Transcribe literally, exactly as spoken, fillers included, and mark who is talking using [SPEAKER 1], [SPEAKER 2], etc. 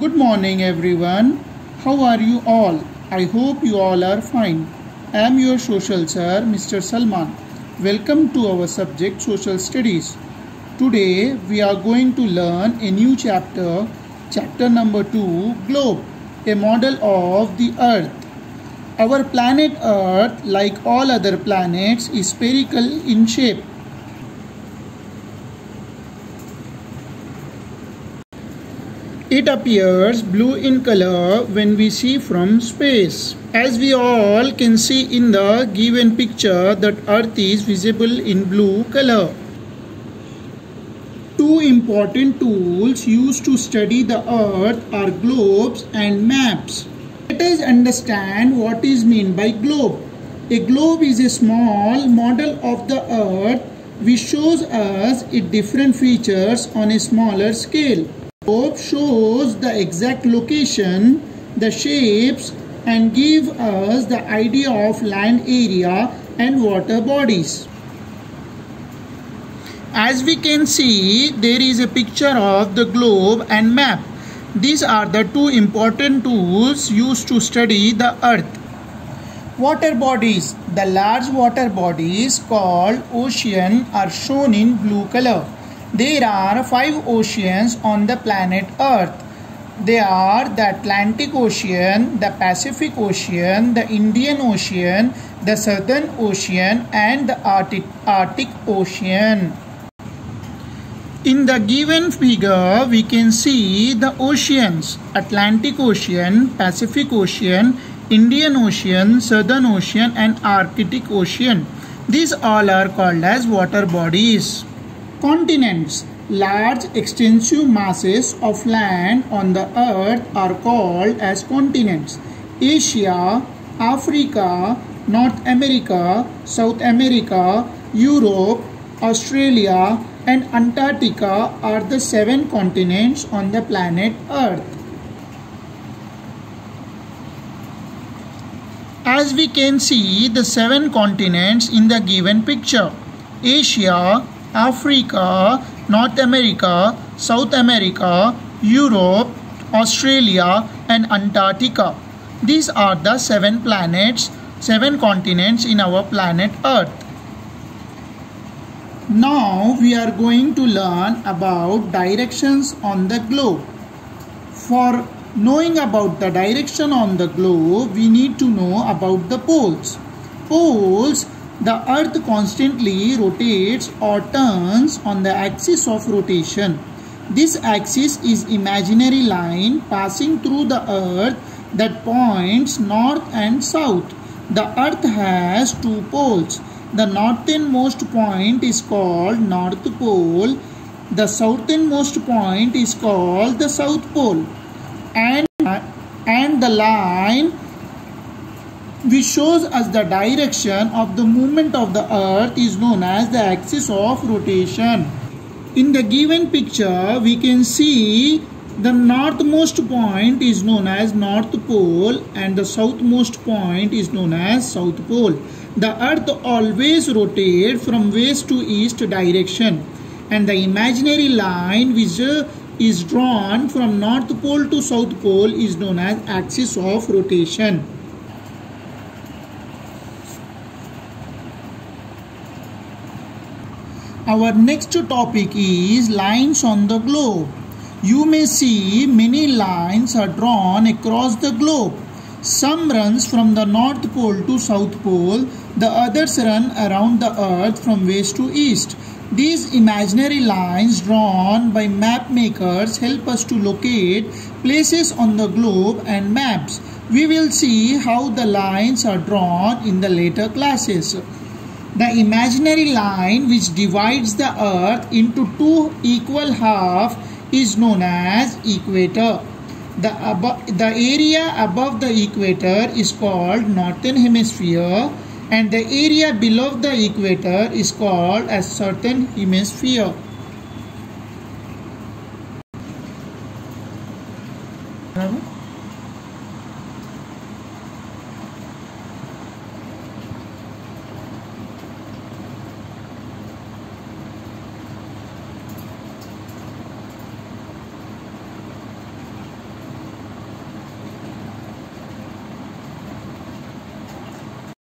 [SPEAKER 1] Good morning everyone. How are you all? I hope you all are fine. I am your social sir, Mister Salman. Welcome to our subject Social Studies. Today we are going to learn a new chapter, chapter number two, Globe, a model of the Earth. Our planet Earth, like all other planets, is spherical in shape. It appears blue in color when we see from space. As we all can see in the given picture that Earth is visible in blue color. Two important tools used to study the Earth are globes and maps. Let us understand what is meant by globe. A globe is a small model of the Earth which shows us its different features on a smaller scale. Globe shows the exact location, the shapes, and give us the idea of land area and water bodies. As we can see, there is a picture of the globe and map. These are the two important tools used to study the Earth. Water bodies. The large water bodies called ocean are shown in blue color. There are five oceans on the planet Earth. They are the Atlantic Ocean, the Pacific Ocean, the Indian Ocean, the Southern Ocean, and the Arctic, Arctic Ocean. In the given figure, we can see the oceans: Atlantic Ocean, Pacific Ocean, Indian Ocean, Southern Ocean, and Arctic Ocean. These all are called as water bodies. Continents. Large extensive masses of land on the earth are called as continents. Asia, Africa, North America, South America, Europe, Australia, and Antarctica are the seven continents on the planet Earth. As we can see the seven continents in the given picture: Asia, Africa, North America, South America, Europe, Australia, and Antarctica. These are the seven planets, seven continents in our planet Earth. Now we are going to learn about directions on the globe. For knowing about the direction on the globe, we need to know about the poles. Poles. The Earth constantly rotates or turns on the axis of rotation. This axis is imaginary line passing through the Earth that points north and south. The Earth has two poles. The northernmost point is called North Pole. The southernmost point is called the South Pole. And, and the line which shows us the direction of the movement of the Earth is known as the axis of rotation. In the given picture, we can see the northmost point is known as North Pole and the southmost point is known as South Pole. The Earth always rotates from west to east direction, and the imaginary line which is drawn from North Pole to South Pole is known as axis of rotation. Our next topic is lines on the globe. You may see many lines are drawn across the globe. Some runs from the North Pole to South Pole. The others run around the Earth from west to east. These imaginary lines drawn by map makers help us to locate places on the globe and maps. We will see how the lines are drawn in the later classes. The imaginary line which divides the Earth into two equal halves is known as equator. The, the area above the equator is called northern hemisphere, and the area below the equator is called as southern hemisphere.